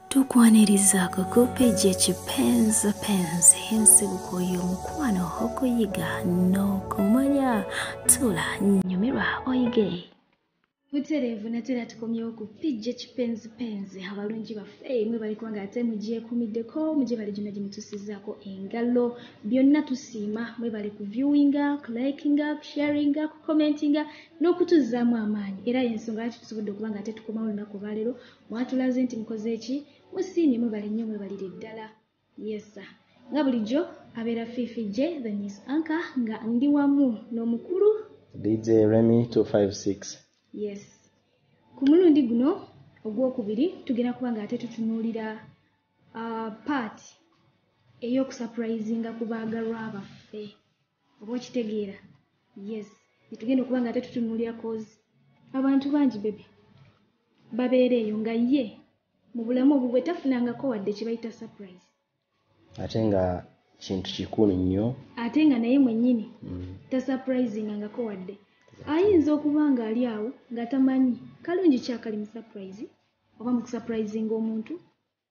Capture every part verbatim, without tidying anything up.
tukwaniriza kukupeje chipenza penzi ensibuko y'omukwano okuyiga n'okumanya tula nyumirwa oyige Muterevu natera tukomyewo ku pijje chipenzi penzi abalungi baffe mwe bali kubanga ate mujje kumiddeko mujje bali jina jimutusizaako engalo byonna tusiima mwe bali ku viewinga ku likinga ku sharinga ku commentinga n'okutuzaamu amaanyi era y'ensonga lwaki tusobodde okubanga ate tukomawo olunaku olwaleero mwatulaze nti mukoze eki musiimye mwe bali nnyo mwe balire ddala yesa nga bulijjo abeera Fifi J the news anchor nga ndi wamu n'omukulu D J Remy two five six. Yes. Ku mulundi guno ogwokubiri tugenda kubanga ate tutunuulira uh, part ey'okusurprisinga ku baagalwa baffe oba okitegeera. Yes. Tugenda okubanga ate tutunuulira cause abantu bangi bebe babeera eyo nga ye mu bulamu obwo bwe tafunangako wadde kye bayita surprise. Ate nga kintu kikulu nnyo. Ate nga naye mwennyini mm. tasurprisingangako wadde. Ayinza okuba nga ali awo nga tamanyi kalungi kyakali mu surprise oba mu kusurprisinga omuntu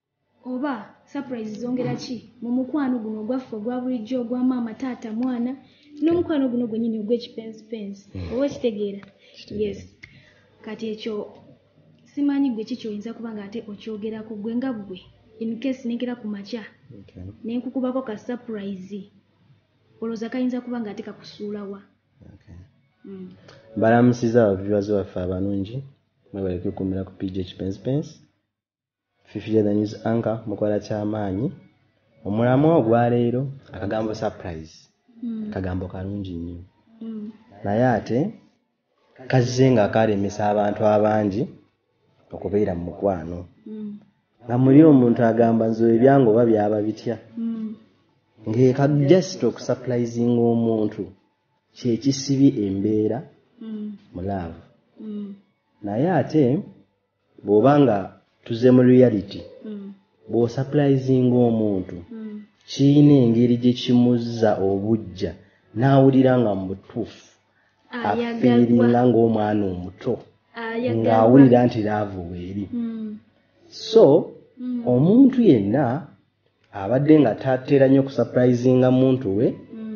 oba surprise zongera ki mu mukwano guno ogwaffe ogwa bulijjo ogwa maama taata mwana n'omukwano guno gwennyini ogw'ekipenzi penzi oba ekitegeera. Yes kati ekyo simanyi gwe kikyoyinza kuba nga ate okyogerako gwe nga ggwe in case nengera ku makya okay. Nenkukubako ka surprise olowooza kayinza kuba nga ate kakusuulawa. Okay. Mm. Balamusiza abaviewers baffe abalungi mwe bali kukumira ku P J Chipenzi Penzi Fifi J the news anchor mukola ky'amaanyi omulamu ogwaleero akagambo surprise mm. kagambo kalungi nnyo mm. naye ate kazze nga kalemesa abantu abangi okubeera mu mukwano mm. nga muli omuntu agamba nze ebyange oba byaba bitya mm. ng'eka just okusurprisinga omuntu kyekisibye embeera mm. mulaavu mm. naye ate bw'obanga tuze mu reality mm. bw'osurprisinga omuntu mm. kiyina engeri gye kimuzza obujja n'awulira nga mu butuufu afiiringa ng'omwana omuto ng'awulira nti laavu weeri mm. so mm. omuntu yenna abadde nga tatera nnyo okusurprisinga muntu we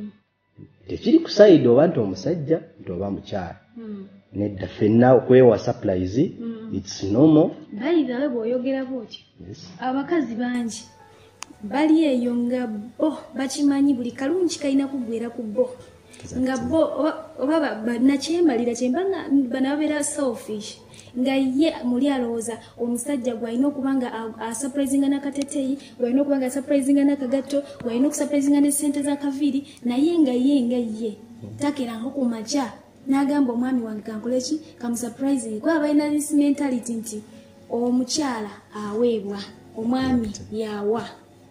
tekiri kusaidi oba nti omusajja nti oba mukyala mm. nedda ffenna okwewa surprise mm. it's normal. By the way bw'oyogera bw'otyo yes. Abakazi bangi bali eyo nga bo bakimanyi buli kalungi kalina kuggwera ku bo exactly. Nga bo oba bannakyemalira kyembanga banabeera selfish nga ye muli alowooza omusajja gwalina okubanga asurprisinga n'akateteeyi gwalina okubanga asurprisinga n'akagatto gwalina okusurprisinga n'essente z'akaviiri naye nga ye nga ye takeranga ku makya n'agamba omwami wange kankole ki kamusurprising kuba balina this mentality nti omukyala aweebwa omwami yawa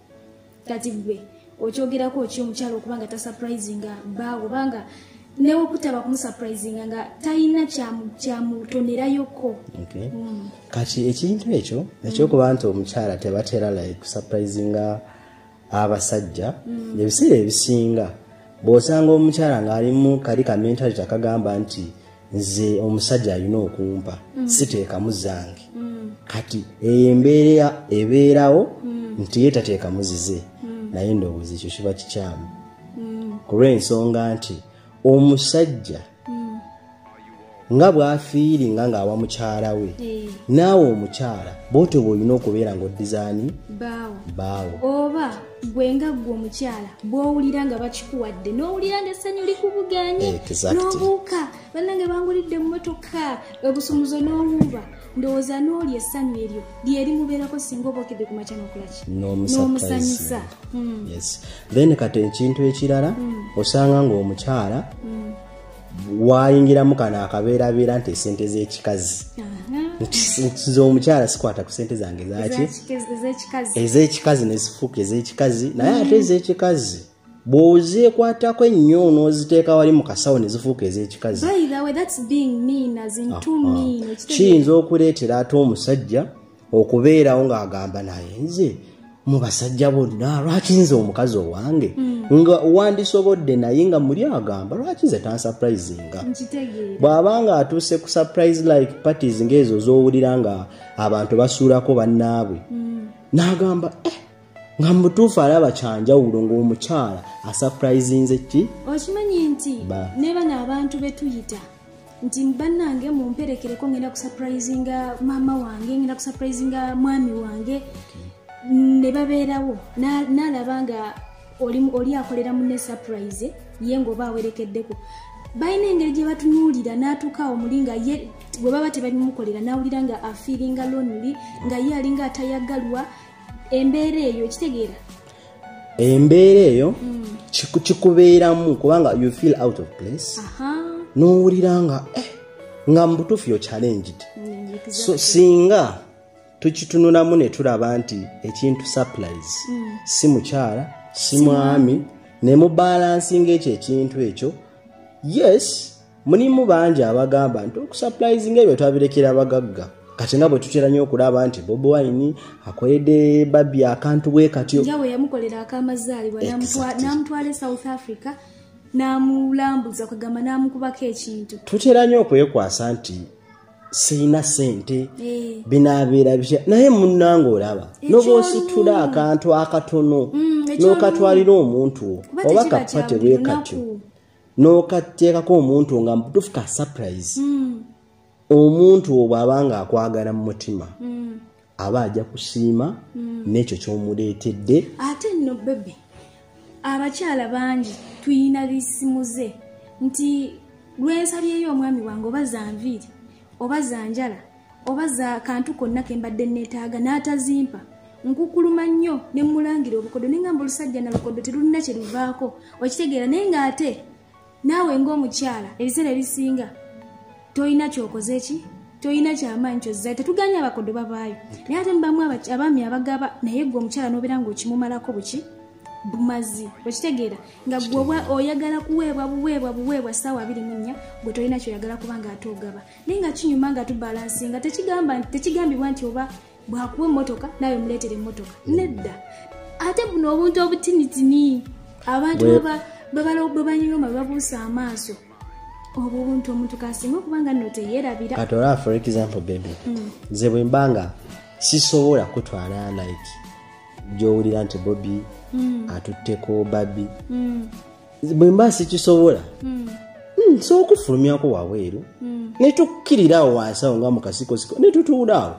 kati gwe okyogerako oki omukyala okubanga tasurprisinga baawe banga newe kutaba kumusurprisinga nga talina kyamutonerayoko. Okay. Mm. Kati ekintu ekyo ekyokuba nti omukyala tebatera like kusurprisinga abasajja mm. ebiseera ebisinga bw'osanga omukyala ng'alimu kali ka mentality akagamba nti nze omusajja alina okumpa mm. siteekamu zange mm. kati embeera ebeerawo mm. nti ye tateekamu zize mm. naye ndowooza ekyo kiba kikyamu mm. kulw'ensonga nti omusajja mm. nga bw'afiiringa ng'awa mukyala we hey. Naawe omukyala bw'otyo bw'olina okubeera ng'odizaani baawo baawo oba gwe nga ggwe omukyala bw'owulira nga bakikuwadde n'owulira ng'essanyu likubuganye exactly. N'obuuka bannange bangulidde mu mmotoka obusumuzo n'owuuba ndowooza n'oli essanyu eryo lyeri mubeerako singa oba okedde ku makya n'okulaki n'omusanyusa mm. yes. Then kati ekintu ekirala mm. osanga ng'omukyala mm. wayingiramu kano akabeerabeera nti esente z'ekikazi nze omukyala sikwata ku sente zange zaki ez'ekikazi nezifuuka ez'ekikazi naye ate ez'ekikazi bw'ozeekwatako ennyo n'oziteeka wali mu kasawo ne zifuuka ez'ekikazi kiyinza okuleetera ate omusajja okubeerawo ng'agamba naye nze mu basajja bonna lwaki nze omukazi owange mm. nga wandisobodde naye nga muli agamba lwaki nze tansurprisinga bw'abanga atuuse ku surprise like parties ng'ezo z'owulira nga abantu basuulako bannaabwe mm. n'agamba eh nga mutuufu alaba kyanjawulo ng'omukyala asurprisinze ki okimanyi nti ne bano abantu betuyita nti bannange mumperekereko ngenda kusurprisinga maama wange ngenda kusurprisinga mwami wange ne babeerawo n'alaba nga oli akolera munne surprise ye ng'oba awerekeddeko balina engeri gye batunuulira n'atuuka awo muli nga ye bwe baba tebabimukolera n'awulira nga afiiringa lonely nga ye alinga atayagalwa embeera eyo kitegeera embeera eyo kikubeeramu kubanga you feel out of place n'owulira nga eh nga mbutuufu yo challenged so singa tukitunulamu ne tulaba nti ekintu surprise si mukyala si mwami ne mu balansinga ekyo ekintu ekyo yes mulimu bangi abagamba nti okusurprisinga ebyo twabirekera abagagga kati nga bwe tutera nnyo okulaba nti Bobi Wine akoledde babi akantu bwe katyo nga bwe yamukolera akamazaalibwa n'amutwala South Africa n'amulambuza kugamba n'amukubako ekintu tutera nnyo okwekwasa nti sirina ssente binaabeera bisha naye munnange olaba noba ositula akantu akatono n'okatwalira omuntu oba kapate bwe katyo n'okateekako omuntu nga mutuufu ka surprise omuntu obwo abanga akwagala mu mutima aba ajja kusiima n'ekyo ky'omuleetedde ate nno bebe abakyala bangi tuyina lisimuze nti lwensabyeyo omwami wange oba zanviiri oba zanjala oba za kantu konna ke mbadde neetaaga n'atazimpa nkukuluma nnyo ne mulangira obukodo nengamba olusajja na lukodo terulina kye luvaako okitegeera naye ng'ate naawe ng'omukyala ebiseera ebisinga toyina kyokoze ki toyina kyamaanyi kyozza tetuganya abakodo babaayo naye ate mubamu abaami abagaba naye gwe omukyala n'obeera ng'okimumalako buki bumazi okitegeera nga gwe oyagala kuweebwa buweebwa buweebwa ssaawa abiri mu nnya gwe tolina kyoyagala kuba nga ate ogaba naye nga kinyuma nga tubalansinga tekigambibwa nti oba bwakuwa emmotoka nawe muleetere emmotoka nedda ate buno obuntu obutinitini abantu bwe banyuma babuusa amaaso obwo obuntu omuntu kasinga okubanga nno teyeerabira kati olaba for example baby nze bwe mbanga sisobola kutwala like gy'owulira nti Bobi atutteko babi bwe mba sikisobola so okufulumyako wabweru ne tukkirirawo wansi awo nga mu kasikosiko ne tutuulaawo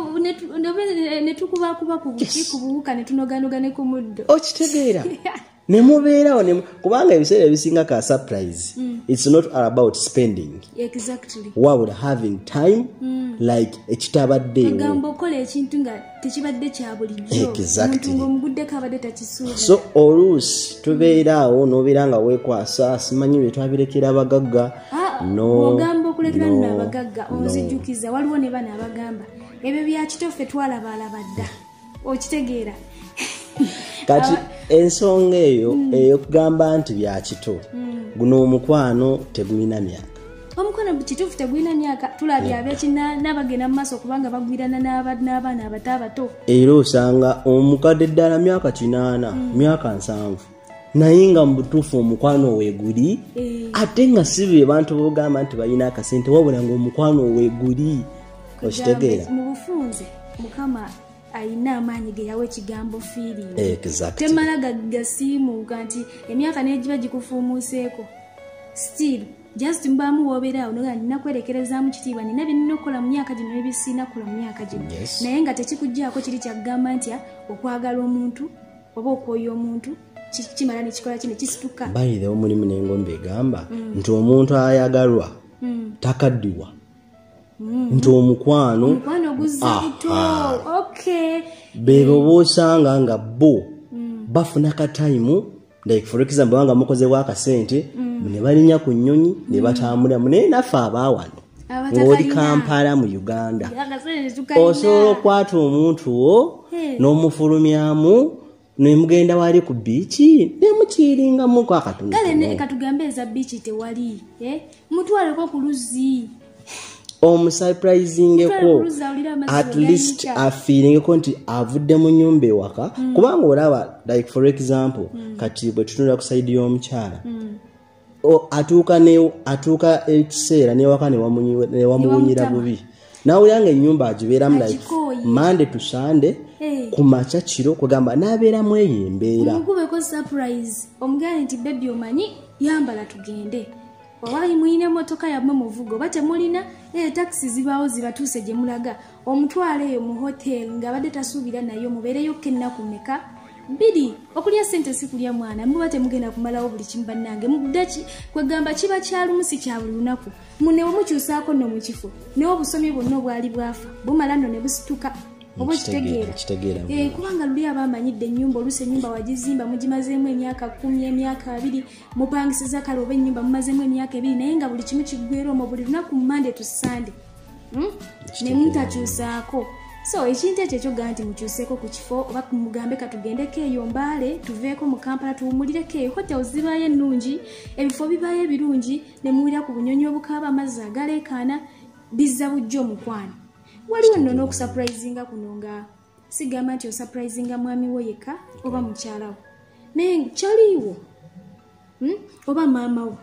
ne tukubakuba ku buki ku buwuka ne tunoganoga ne ku muddo okitegeera ne mubeerawo kubanga ebiseera ebisinga ka surprise it's not all about spending exactly while having time like ekitabaddeewo agamba okola ekintu nga tekibadde kya bulijjo omuntu ng'omuguddeko abadde takisuuba so oluusi tubeeraawo n'obeera nga weekwasa simanyi bye twabirekera abagagga no ogamba okulekera nno abagagga onzijukiza waliwo ne bano abagamba ebyo bya kitoffe twalabaalaba dda okitegeera kati ensonga eyo eyokugamba nti bya kito guno omukwano tegulina myaka omukwano kituufu tegulina myaka tulabye abekina n'abagenda mu maaso kubanga bagwirana n'abaana abato abato era osanga omukadde ddala myaka kinaana myaka nsanvu naye nga mu butuufu omukwano weeguli ate nga si be bantu bogamba nti balina akasente wabula ng'omukwano weeguli okitegeera mu bufunze mukama ayina amaanyi ge yawa ekigambo feeling exactly temala gasiimuuka nti emyaka n'egiba gikufuumuuseeko still just mbamu wobeeraawo noga nina kwerekerezaamu kitiibwa nina bye nina okukola mu myaka gino nebisiina kukola mu myaka gino naye nga tekikuggyako kiri kyakugamba nti okwagala omuntu oba okwoya omuntu kimala nekikola kino kisituka bayirewo mulimu n'engombe egamba nti omuntu ayagalwa takaddiwa nti omukwano omukwano guzza buto okay bebo boosanga nga bo bafuna katayimu like for example wanga mukozewo akasente ne balinya ku nnyonyi ne batambulamu naye naffe abaawano ng'oli Kampala mu Uganda osobola okwata omuntu wo n'omufulumyamu nemugenda wali ku biiki nemukiringamuko akatundu kale katugambe eza biiki tewali mutwaleko ku luzzi omusurprisingeko at least afiiringeko nti avudde mu nnyumba ewaka kubanga olaba like for example kati bwe tutunula ku saidi y'omukyala atuuka atuuka ekiseera newaka newamuwunyira bubi nawulira nga ennyumba agibeeramu like Monday to Sunday hey. Kumacha kiro kugamba nabeeramu eyo embeera omukubeko surprise omugane nti baby omanyi yambala tugende wabayi mwine motoka ya muvugo bate mulina eh taxi zibaawo zibatuuse gye mulaga omutwale eyo mu hotel nga badde tasuubira nayo mubeereyo kenna kumeka bidi okulya sente sikulya mwana mbate mugenda kumalawo buli kimba nange mudaki kwegamba kiba kyalumusi kya buli lunaku munewo mukyusaako no mu kifo ne obusomye bwonna bwali bwafa bumala nno ne busituka obo kitegeera eh kubanga luli abamanyidde ennyumba oluse ennyumba wagizimba mugimazeemu emyaka kumi emyaka abiri mupangisiza kale oba ennyumba mumazeemu emyaka ebiri naye nga buli kimu kiggwera omo buli lunaku Monday to Sunday hmm? ne mutakyusaako so ekintu ekyo ekyogaa nti mukyuseeko ku kifo oba mugambe katugendeko eyo Mbale tuveeko mu Kampala tuwumulireko eyo hotel zibaayo ennungi ebifo bibaayo ebirungi ne muwira ku bunyonyi obukaaba amazzi agaleekaana bizza bujja omukwano waliwo nno n'okusurprisinga kuno nga sigamba nti osurprisinga mwami wo yekka oba mukyala wo naye kyaliiwo hmm? oba maama wo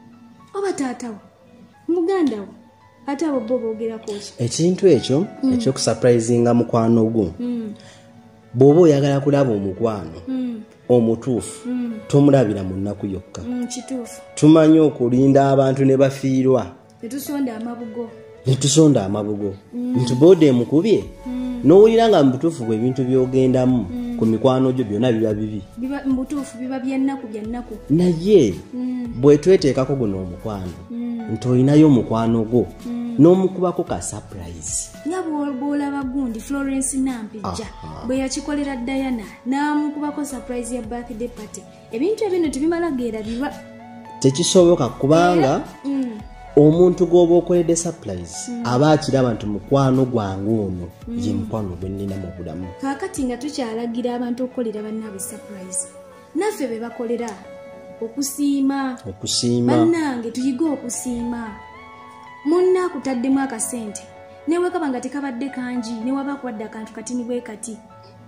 oba taata wo muganda wo ate abo bo boogerako ki ekintu ekyo mm. ekyokusurprisinga mukwano gwo mm. bw'oba oyagala kulaba omukwano mm. omutuufu mm. tomulabira mu nnaku yokka mm, kituufu tumanyi okulinda abantu ne bafiirwa netusonda amabugo netusonda amabugo mm. nti boode emukubye mm. n'owulira nga mubutuufu bwe ebintu by'ogendamu mm. ku mikwano gyo byonna biba bibi biba mubutuufu biba byennaku byennaku naye mm. bwe tweteekako guno omukwano mm. nti olinayo omukwano gwo mm. n'omukubako ka surprise nga bw'olaba gundi Florence Nampijja bwe yakikolera Diana n'amukubako surprise ya birthday party ebintu ebino tebimala geerabirwa tekisoboka kubanga mm. omuntu gwoba okoledde surprise mm. aba akiraba nti mukwano gwange ono mm. ye mukwano gwe nnina mu bulamu kaakati nga tukyalagira abantu okukolera bannaabwe surprise naffe be bakolera okusiima okusiima bannange tuyige okusiima munna akutaddemu akasente newekaba nga tekabadde kangi newaba kwadda akantu katini bwe kati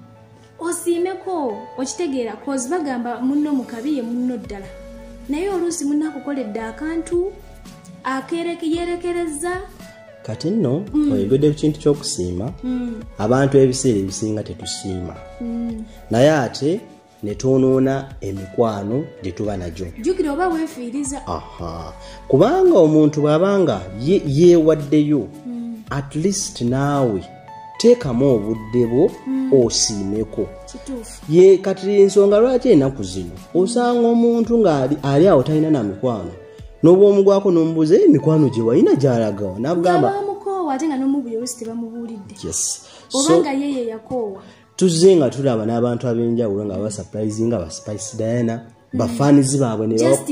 osiimeko okitegeera kozi bagamba munno mukabi ye munno ddala naye oluusi munna akukoledde akantu akerekeyerekereza kati nno mm. oyegedde ku kintu ky'okusiima mm. abantu ebiseera ebisinga tetusiima mm. naye ate ne twonoona emikwano gye tuba nagyo jjukira oba weefiiriza aha kubanga omuntu bw'abanga yeewaddeyo ye mm. at least naawe teekamu obudde bwo mm. osiimeko ye kati ensonga lwaki ennaku zino osanga omuntu ng'ali ali awo talina na mikwano n'obwomugwako n'omubuuza emikwano gye walina gy'alagawa n'agamba bamukoowa ate nga n'omubuli oluusi tebamubuulidde yes obanga so, yeye yakoowa tuzze nga tulaba n'abantu ab'enjawulo nga basurprisinga ba Spice Diana mm. bafaanizi baabwe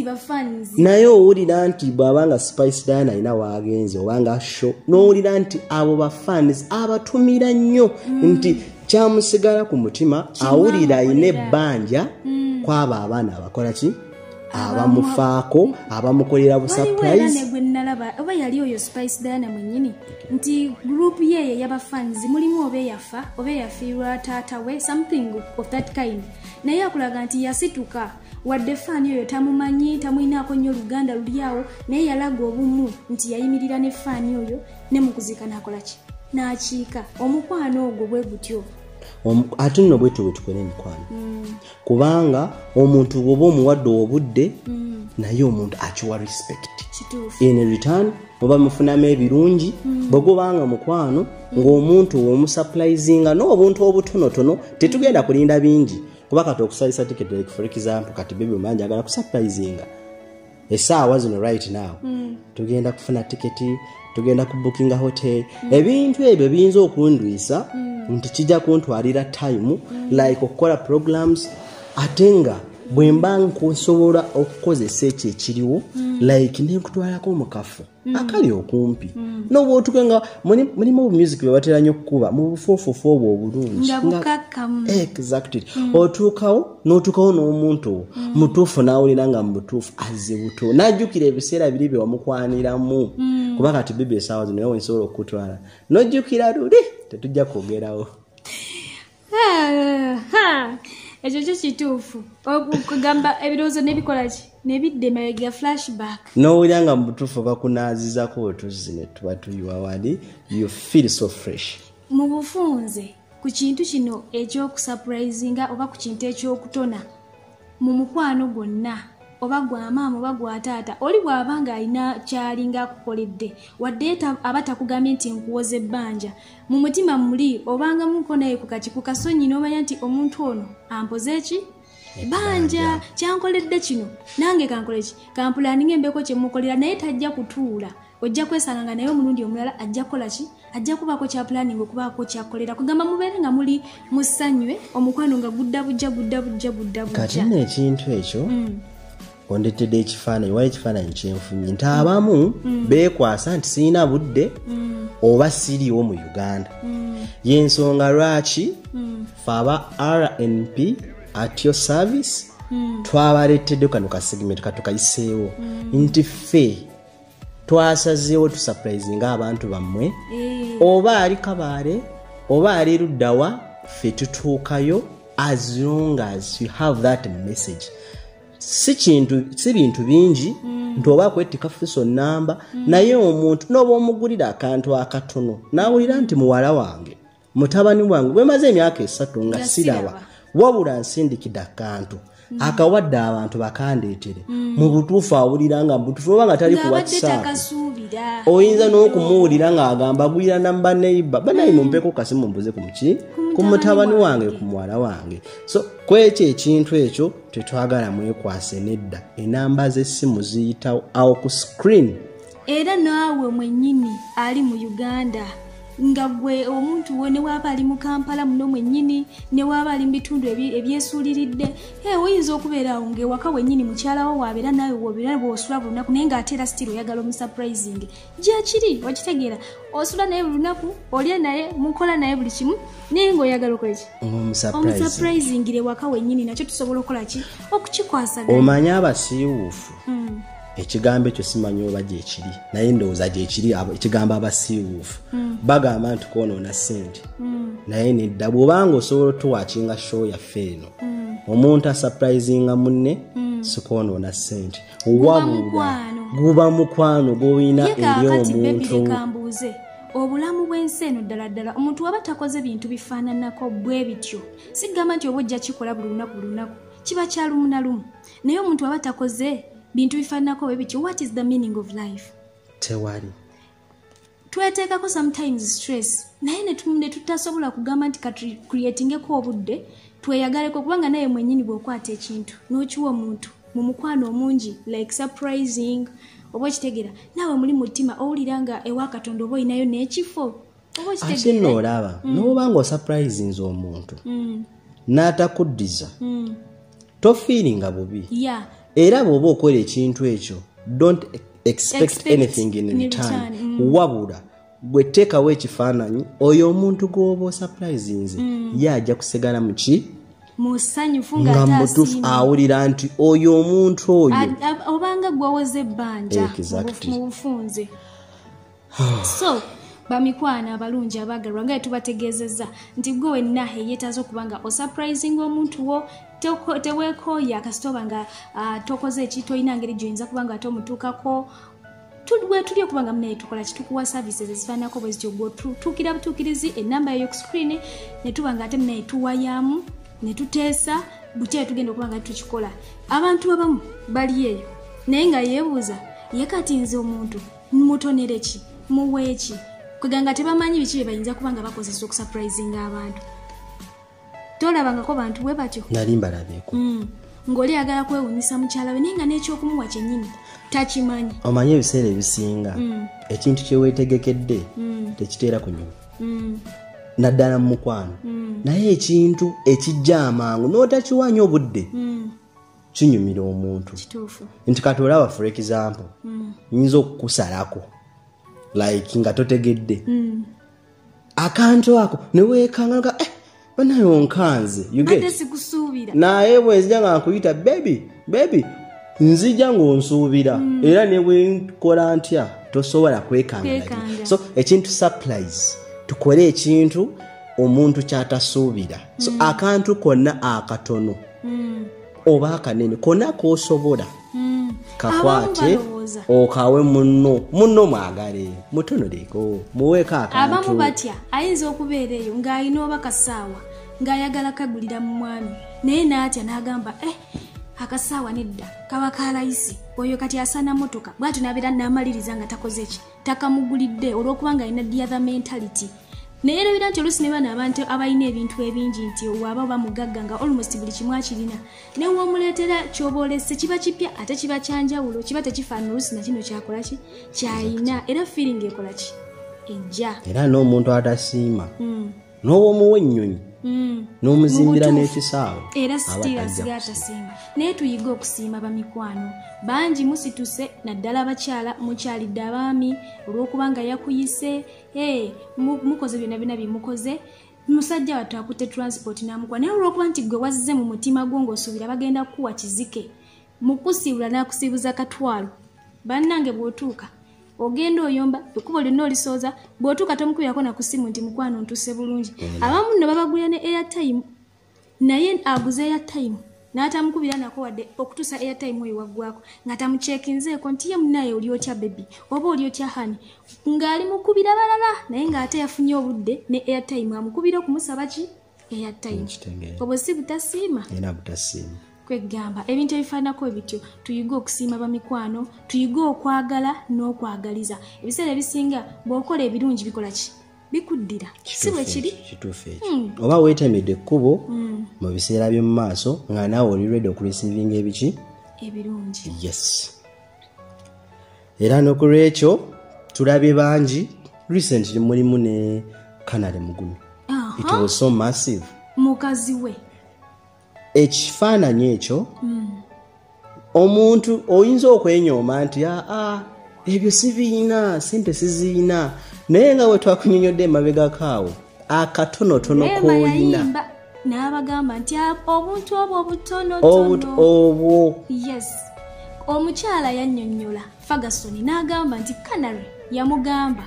naye owulira nti bw'abanga Spice Diana alina waagenze obanga show n'owulira nti abo bafaanizi abatumira nnyo mm. nti kyamusigala ku mutima awulira ayina ebbanja mm. kwabo abaana abakola ki abamufaako abamukolera bu surprise negwe nalaba oba yali oyo Spice Diana mwennyini nti group yeye y'abafans mulimu obeyafa obeyafiirwa taata we something of that kind naye akulaga nti yasituka wadde fani oyo tamumanyi tamuyinaako nnyo Luganda lulyawo naye yalaga obumu nti yayimirira ne fani oyo ne mukuzika nakola ki n'akiika omukwano ogwo bwe gutyo ate nno bwe tuwe tukole emikwano mm. kubanga omuntu bw'oba omuwadde obudde mm. naye omuntu akiwa respect in return oba mufunamu ebirungi mm. bwegobanga mukwano mm. ng'omuntu omusurprisinga n'obuntu obutonotono tetugenda kulinda bingi kuba kati okusalisa ticket like for example kati baby omanja agala kusurprisinga essaawa zino right now mm. tugenda kufuna tiketi tugenda ku booking hotel mm. ebintu ebyo biyinza okundwisa mm. nti kijja kuntwalira time mm. like okukola programs ate nga bwe mba nkusobola okukozesa ekyo ekiriwo mm. like nenkutwalako mu kafo mm. akali okumpi mm. n'oba otuke nga mulimu music bwe batera nnyo okukuba mu bufuufuufu obwo obulungi exactly mm. otuukawo n'otuukawo n'omuntu mm. mutuufu n'awulira nga mu butuufu azze buto n'ajjukira ebiseera biri bye wamukwaniramu mm. kuba kati bibi essaawa zino nawe nsobola okutwala n'ojjukira luli tetujja kwogerawo ekyo kyo kituufu okugamba ebirowoozo nebikola ki nebidde mabega flashback n'owulira nga mu butuufu bakunaazizako otuzzi ne tuba tuyiwa wali you feel so fresh. Mu bufunze ku kintu kino ekyokusurprisinga oba ku kintu ekyokutona mu mukwano gwonna oba gwa maama oba gwa taata oli bw'abanga alina kyalinga akukoledde wadde aba takugambye nti nkuwoze ebbanja mu mutima muli obanga muko naye ku kati ku kasonyi n'omanya nti omuntu ono ampoze eki banja kyankoledde kino nange kankole ki kampulaninga embeko kyemukolera naye tajja kutuula ojja kwesanga nga naye omulundi omulala ajja kukola ki ajja kubako kya planning okubaako kyakolera kugamba mubeere nga muli musanywe omukwano nga gudda bujja gudda bujja gudda bujja kati n'ekintu ekyo mm. ondetedde ekifaananyi wali ekifaananyi kyenfunye nti abamu mm. beekwasa nti sirina budde mm. oba siriiwo mu Uganda mm. y'ensonga lwaki mm. fe aba R N P at your service mm. twabaleetedde kano ka segment katukayiseewo mm. nti ffe twasazeewo tusurprisinga abantu bammwe mm. oba ali Kabaale oba ali Luddawa ffe tutuukayo as long as you have that message. Si kintu si bintu bingi mm. nti oba kwetika fiso namba mm. naye omuntu n'oba omugulira akantu akatono n'awulira nti muwala wange mutabani wange bwe maze emyaka esatu nga siraba wabula nsindikidde akantu mm. akawadde abantu bakandeetere mm. mu butuufu awulira nga butuufu oba nga tali ku WhatsApp oyinza n'okumuwulira ng'agamba agulira namba neighbor banayi mumpeko kasimu mbuze ku muki ku mutabani wange ku muwala wange. So kwekyo ekintu ekyo tetwagala mwekwase nedda enamba z'essimu ziyitawo awo ku screen era naawe mwennyini ali mu Uganda nga gwe omuntu wo ne waba ali mu Kampala muno mwennyini ne waba ali mu bitundu ebyesuuliridde hey oyinza okubeera awo ng'ewaka wennyini mukyalawo wabeera nawe wobeera bw'osula buli lunaku naye ng'ate still oyagala omusurprising gyekiri wakitegeera osula naye buli lunaku olya naye mukola naye buli kimu naye ng'oyagala okola ki omusurprisingire waka wennyini nakyo tusobola okukola ki okukikwasaganya. Omanya abasiiwuufu mm. ekigambo ekyo simanyi oba gyekiri naye ndowooza gyekiri ekigambo abasiiwuufu mm. bagamba nti kwonoona ssente mm. naye nedda bw'obanga osobola otuwaakinga show yaffe eno mm. omuntu asurprisinga munne mm. sikwonoona ssente wabula guba mukwano gw'olina eri omuntu. Obulamu bw'ensi eno ddala ddala omuntu waba takoze bintu bifaananako bwe bityo sigamba nti oba ojja kikola buli lunaku buli lunaku kiba kya lumu na lumu naye omuntu waba takoze bintu bifaananako bwe bityo what is the meaning of life? Tewali. Tweteekako sometimes stress naye ne tutasobola kugamba nti kati creatingeko obudde tweyagaleko kubanga naye mwennyini bw'okwata ekintu n'okiwa omuntu mu mukwano omungi like surprising oba kitegera nawe muli mutima owulira nga ewa Katonda oba olinayo n'ekifo oba kitegera ate n'olaba mm. n'oba nga osurprisinze omuntu mm. n'atakuddiza mm. tofiiringa bubi yeah. era bw'oba okola ekintu ekyo don't expect, expect anything in, in return, return. Mm. wabula bwe teekawo ekifaananyi oyo omuntu gw'oba osurprisinze mm. ye ajja kusigala mu ki musanyufu nga mutuufu awulira nti oyo omuntu oyo obanga gwawoze ebbanja mu bufunze. So bamikwana abalungi abagalwa nga tubategeezezza nti gwe wenna eyeetaaza okuba nga osurprising omuntu wo teweekooya kasitoba nga uh, tokoze ekintu olina ngeri gy'oyinza kuba nga ate omutuukako bwe tuli okuba nga munaye tukola kitukuwa services ezifaananako bwe zityo gwetuukira butuukirizi ennamba eyo ku screen ne tuba nga ate munaye tuwayamu ne tuteesa butya tugenda okuba nga tukikola. Abantu abamu bali eyo naye nga yeebuuza ye kati nze omuntu mutonere ki muwe ki kweganga tebamanyi biki bye bayinza kuba nga bakozesa okusurprisinga abantu. Tolabangako bantu bwe batyo nali mbalabeeko mm. ng'oli ayagala kwewuunyisa mukyala we naye nga n'ekyokumuwa kyennyini takimanyi. Omanyi ebiseera ebisinga mm. ekintu kye weetegekedde mm. tekiteera kunyuma mm. naddala mu mukwano mm. naye ekintu ekijja amangu n'otakiwanya obudde mm. kinyumira omuntu nti kati olaba for example mm. nyinza okukusalako like nga totegedde mm. akantu ako ne weekanga eh banaye onkanze you get naye bwenzija nga nkuyita baby baby nzija ng'onsuubira mm. era ne bwe nkola ntya tosobola kwekanga. So ekintu surprise tukole ekintu omuntu kyatasuubira so mm. akantu konna akatono mm. oba akanene konna k'osobola mm. kakwate okawe munno munno mwagale mutonoleko muweeko akantu abamu batya ayinza okubeera eyo ng'alina oba kasaawa ng'ayagala kagulira mu mwami naye n'atya n'agamba eh akasaawa nedda kaba kalayisi oyo kati asana motoka bwatu nabeera n'amaliriza nga takoze ki takamugulidde olw'okuba ng'alina the other mentality naye era nti oluusi ne bano abantu abalina ebintu ebingi nti waba bamugagga nga almost buli kimu akirina ne w'omuleetera ky'oba olese kiba kipya ate kiba kyanjawulo kiba tekifaanana oluusi na kino kyakola ki kyayina era feeling ekola ki ejja era n'omuntu atasiima mm. n'owomuwa ennyonyi mm. n'omuzimbira n'ekisaawe era sitira siga atasiima naye tuyiga okusiima bamikwano bangi musituse naddala abakyala mukyalidde abaami olw'okuba nga yakuyise hey, mukoze byonna byonna byemukoze musajja wattu akutte transport n'amukwa naye olw'okuba nti gwe wazze mu mutima gwo ng'osuubira bagenda kukuwa kizike mukusiibula n'akusiibuza katwalo bannange bw'otuuka ogenda oyomba ekkubo lyonna olisooza bw'otuuka tomukubirako na ku simu nti mukwano ntuse bulungi abamu nno babagulira ne airtime naye aguze airtime n'atamukubira nako wadde okutuusa airtime oyo waggwako nga tamucekinzeeko nti ye munaye oli otya bebi oba oli otya hani ng'ali mukubira balala naye ng'ate yafunye obudde ne airtime amukubira okumusaba ki airtime obwo si butasiima era butasiima kwegamba ebintu ebifaanako ebityo tuyiga okusiima bamikwano tuyiga okwagala n'okwagaliza ebiseera ebisinga bw'okola ebirungi bikola ki bikuddira si bwe kiri kituufu ekyo mm. oba weetemedde ekkubo mm. mu biseera by'omu maaso nga naawe oli ready okureceiving ebiki ebirungi yes era n'okulwekyo tulabye bangi recently mulimu ne Canada Mugumi uh-huh. it was so massive mukazi we ekifaananyi ekyo mm. omuntu oyinza okwenyooma nti aa ebyo sibiina sente siziina naye nga we twakunyonyodde emabega kaawo akatonotono k'olina n'abagamba nti obuntu obwo obutonotono obwo yes omukyala yannyonnyola Ferguson n'agamba nti Canary yamugamba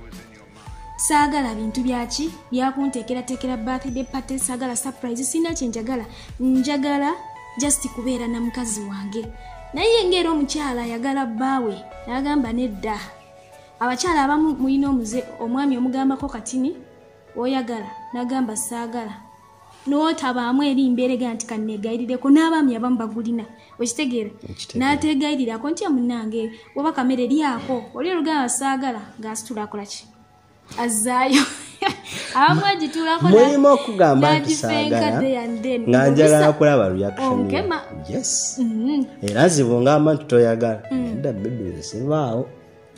saagala bintu byaki byakunteekerateekera birthday party saagala surprise sina kyenjagala njagala just kubeera na mukazi wange naye ngero omukyala yagala bbaawe n'agamba nedda abakyala abamu mulina omuze omwami omugambako katini oyagala n'agamba saagala n'otabaamu eri mbeerega nti kanneegayirireko n'abaami abamu bagulina okitegeera n'ateegayirirako nti munnange oba kamere lyako oli olugamba saagala ng'asitula akola ki azaayo abamu agituulako mulimu okugamba nti saagala nga njagala kulaba reaction yes era zibungamba nti toyagala edda bedu sivaawo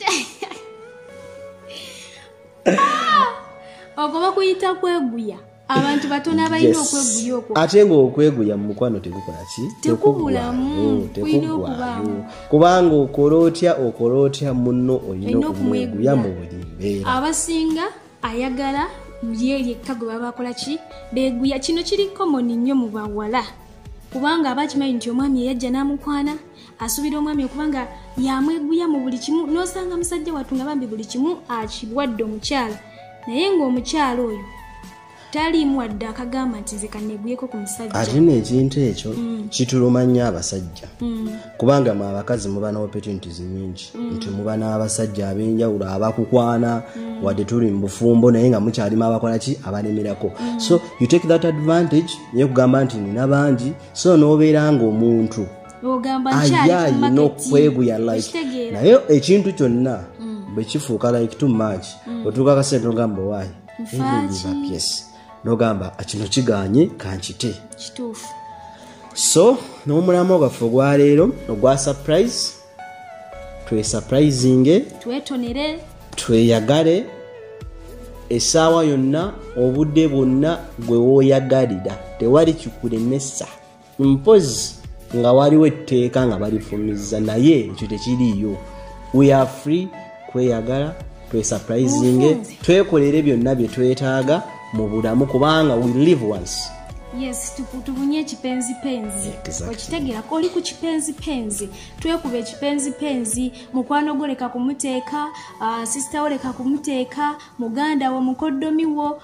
okuba kuyita kweguya abantu batono abalina okweguya okwo ate ng'okweguya mu mukwano tegukola ki tekubulamu tekugwayo kubanga okola otya okola otya munno olina okumweguya mu buli mbeera abasinga ayagala yekka gwe baba bakola ki beeguya kino kiri common nnyo mu bawala kubanga abakimanyi nti omwami eyajja n'amukwana asuubira omwami okubanga yamweguya mu buli kimu n'osanga musajja wattu nga bambi buli kimu akibwadde omukyala naye ng'omukyala oyo taliimu wadde akagamba nti nze kanneeguyeko ku musajja ate n'ekintu ekyo mm. kituluma nnyo abasajja mm. kubanga mu abakazi muba na opportunities nnyingi mm. nti muba n'abasajja ab'enjawulo abakukwana mm. wadde tuli mu bufumbo naye nga mukyalimu abakola ki abalemerako mm. so you take that advantage naye kugamba nti nina bangi so n'obeera ng'omuntu ayayina okweguya like naye ekintu kyonna mm. bwe kifuuka like too much mm. otuuka akasente ogamba waayi yes nogamba kino kiganye kankite kituufu so n'omulamu gwaffe ogwa leero ogwa surprise twe surprisinge twetonere tweyagale essaawa yonna obudde bwonna gwe wooyagalira tewali kikulemesa mpozi nga waliwo etteeka nga balifumizza naye ekyo tekiriiyo we are free kweyagala twe surprisinge twekolere byonna bye twetaaga mu bulamu kubanga we live once yes tubunye ekipenzi penzi exactly. Okitegeera ko oli ku kipenzi penzi twekuba ekipenzi penzi mukwano goleka kumuteeka uh, sister oleka kumuteeka muganda wo mukoddomi wo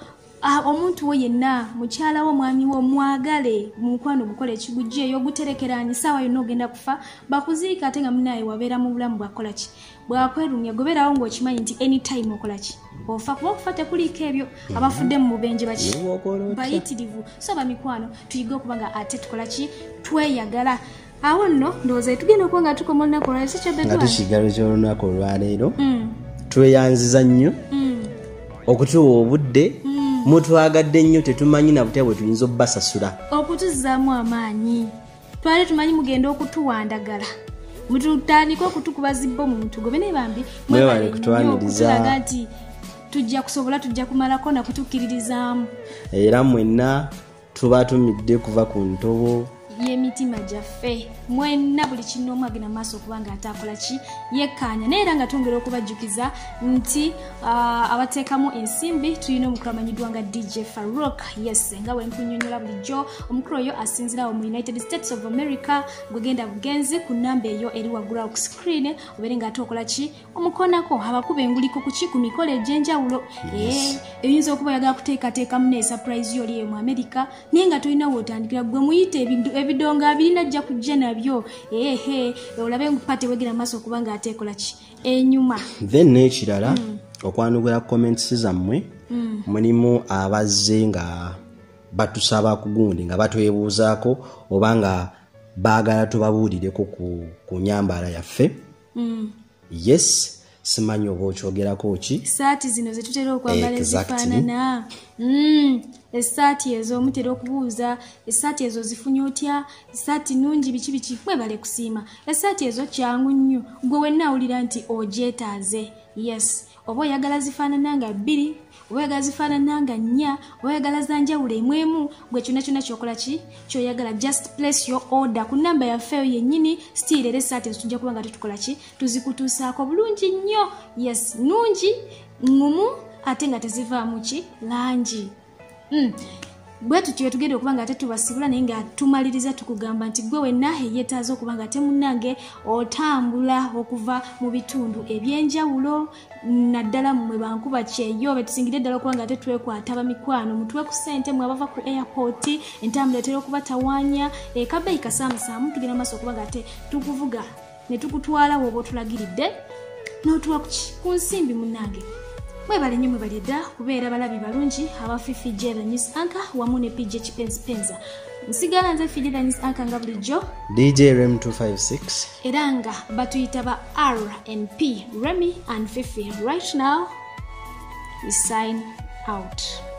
Ah, omuntu wo yenna mukyala wo mwami wo mwagale mukwano gukole ekigujje yo guterekerani sawa yonna ogenda kufa bakuziika ate nga munaye wabeera mu bulamu bwakola ki bwakwerumya gobeerawo ng'okimanyi nti anytime okola ki ofa kuba okufa tekuliiko ebyo abafudde mu bubenje baki bayitirivu so bamikwano tuyiga okuba nga ate tukola ki tweyagala awo nno ndowooza tugenda okuba nga tukoma olunaku olwaleero si kyobedwa nga tukiggalo ky'olunaku olwaleero tweyanziza nnyo okutuwa obudde mutwagadde nnyo tetumanyi na butya bwe tuyinza obbasasula okutuzaamu amaanyi twali tumanyi mugenda okutuwandagala mututandika okutukuba zibbo mu mutugo bene bambi mwebale kutwaniriza nti tujja kusobola tujja kumalako na kutukkiririzaamu era mwenna tuba tumidde kuva ku ntobo y'emitima gyaffe mwenna buli kinoomu agenda maaso okuba nga ataakola ki yekkaanya naye era nga twongera okubajjukiza nti uh, abateekamu ensimbi tulina omukulu amanyiddwa nga D J Farouk yes nga bwe nkunyonyola bulijjo omukulu oyo asinzirawo mu United States of America gwegenda bugenzi ku nnamba eyo eri waggulu awo ku screen obeere nga ate okola ki omukonako abakuba enguliko ku ki ku mikolo egy'enjawulo yes. e, eyinza okuba oyagala kuteekateekamu ne surprise yo oli eyo mu America naye nga tolina wootandikira gwe muyite ebintu ebidonga abirina ajja kujja nabyo ehe olabe ngupate wegera maaso okuba nga ateekola ki enyuma then n'ekirala mm. okwanukula comments zammwe mm. mulimu abazze nga batusaba ku gundi nga batwebuuzaako oba nga baagala tubabuulireko ku, ku nyambala yaffe mm. yes simanyi oba okyogerako ki saati zino zetutera okwambala ezifaanana mm. esaati ezo mutera okubuuza esaati ezo zifunye otya esaati nungi biki biki mwebale kusiima esaati ezo kyangu nnyo gwe wenna awulira nti ogyetaaze yes oba oyagala zifaanana nga bbiri oba oyagala zifaanana nga nnya oba oyagala zanjawulo emwemu gwe kyonna kyonna kyokola ki kyoyagala just place your order ku nnamba yaffeyo yennyini still era esaati ezo tujja kuba nga tutukola ki tuzikutuusaako bulungi nnyo yes nungi ngumu ate nga tezivaamu ki langi mm. bwe tutyo tugenda okuba nga ate tubasibula naye nga tumaliriza tukugamba nti gwe wenna eyeetaaza okuba nga ate munnange otambula okuva mu bitundu ebyenjawulo naddala mmwe bankuba kyeyo betusingire ddala okuba nga ate twekwata bamikwano mutwe ku ssente mwe abava ku airport entambula etera okubatawaanya ekabeeyi kasaamusaamu tugenda maaso okuba nga ate tukuvuga ne tukutwala woba otulagiridde n'otuwa ku nsimbi munnange mwebale nnyo mwebale dda kubeera balabi balungi abafifi J the News Anchor wamu ne P J Kipenzipenza nsigala nze Fiji the News Anchor nga bulijjo D J Rem two five six era nga batuyita ba R and P Remy and Fifi right now we sign out.